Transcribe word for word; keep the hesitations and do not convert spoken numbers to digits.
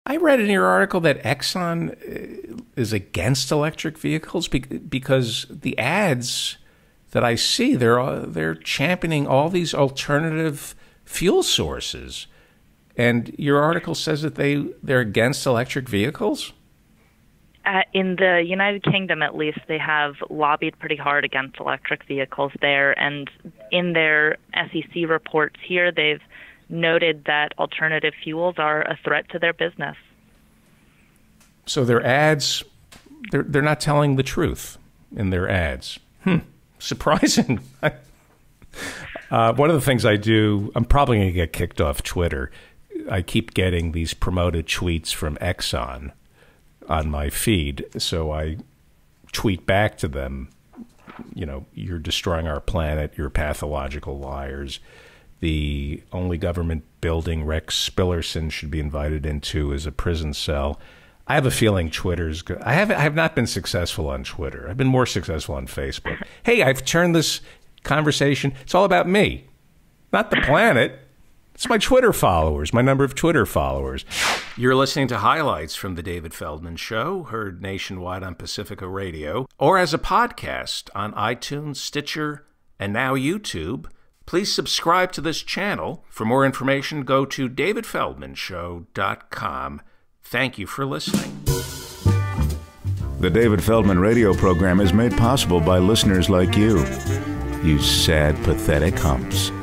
I read in your article that Exxon is against electric vehicles because the ads that I see, they're they're championing all these alternative fuel sources. And your article says that they, they're against electric vehicles? Uh, in the United Kingdom, at least, they have lobbied pretty hard against electric vehicles there. And in their S E C reports here, they've noted that alternative fuels are a threat to their business. So their ads, they're, they're not telling the truth in their ads. Hmm, surprising. uh, one of the things I do, I'm probably going to get kicked off Twitter. I keep getting these promoted tweets from Exxon on my feed, so I tweet back to them, you know, you're destroying our planet, you're pathological liars. The only government building Rex Tillerson should be invited into is a prison cell. I have a feeling Twitter's good. I have I have not been successful on Twitter. I've been more successful on Facebook. Hey, I've turned this conversation, it's all about me, not the planet. It's my Twitter followers, my number of Twitter followers. You're listening to highlights from The David Feldman Show, heard nationwide on Pacifica Radio, or as a podcast on iTunes, Stitcher, and now YouTube. Please subscribe to this channel. For more information, go to david feldman show dot com. Thank you for listening. The David Feldman radio program is made possible by listeners like you. You sad, pathetic humps.